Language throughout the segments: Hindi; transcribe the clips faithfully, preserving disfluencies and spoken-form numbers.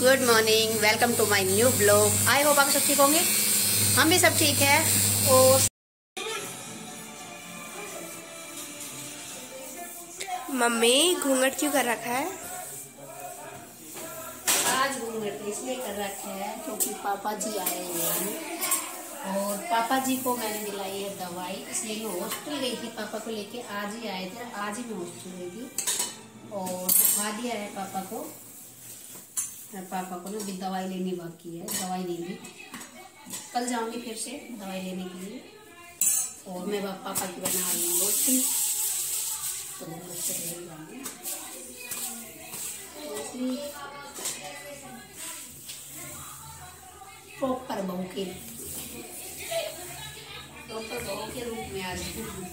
Good morning, welcome to my new blog. I hope आप सब ठीक होंगे, हम भी सब ठीक है। और मम्मी घूंघट क्यों कर रखा है? आज घूंघट इसलिए कर रखा है क्योंकि पापा जी आए हुए हैं और पापा जी को मैंने दिलाई है दवाई, इसलिए मैं हॉस्पिटल गई थी। पापा को लेके आज ही आए थे, आज ही मैं हॉस्पिटल गई थी और दिखा दिया है पापा को। पापा को ना भी दवाई लेनी बाकी है, दवाई नहीं ली, कल जाऊंगी फिर से दवाई लेने के लिए। और मैं पापा की बना रही हूँ रोटी, तो प्रॉपर बहू के प्रॉपर बहू के रूप में आज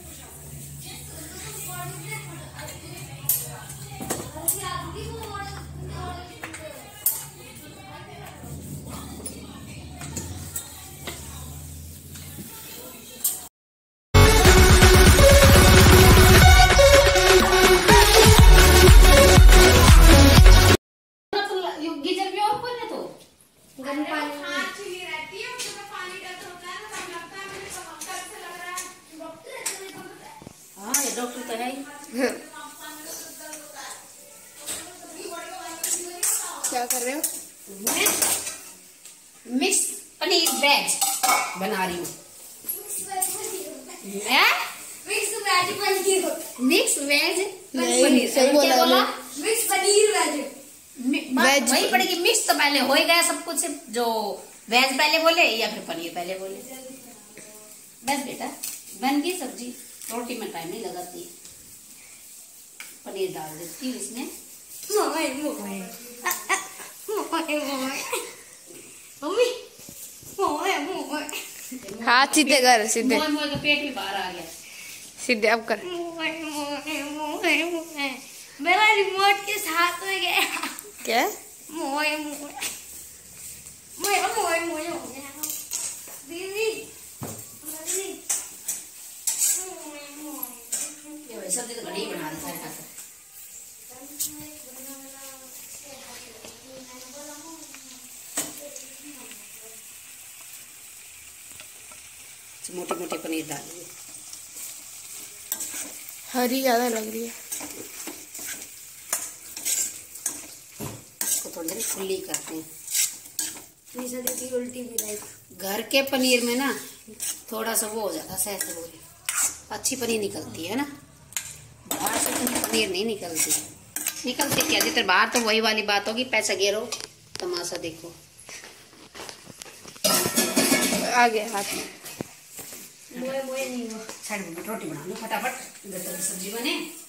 डॉक्टर तो है ही। क्या कर रहे हो? मैं मिक्स पनीर वेज बना रही हूँ। Mix veg paneer mix veg paneer सही बोला, बोला? मिक्स पनीर वेज वेज वही पड़ेगी। मिक्स तो पहले हो ही गया सब कुछ, जो वेज पहले बोले या फिर पनीर पहले बोले, बस बेटा बन गई सब्जी। रोटी में टाइम नहीं लगाती, पनीर डाल देती हूँ इसमें। हाथ सीधे कर, सीधे। मोए मोए का पेट भी बाहर आ गया। सीधे अब कर। मेरा रिमोट के साथ में गया। क्या? मोए मोए मोए मोए मोए हो गया दीदी। सब्जी तो बड़ी बना रही है खाकर। मोटे मोटे पनीर डालिए, हरी ज्यादा लग रही है। इसको थोड़ी देर खुली करते हैं। उल्टी भी लाइक घर के पनीर में ना थोड़ा सा वो हो जाता है, अच्छी पनीर निकलती है ना, बाहर से तो पनीर नहीं निकलती। निकलती क्या जिधर बाहर तो वही वाली बात होगी, पैसा गिरो तमाशा देखो। आ गया हाथ में। मोए मोए नहीं हुआ। साइड में रोटी बना लो फटाफट, सब्जी बने।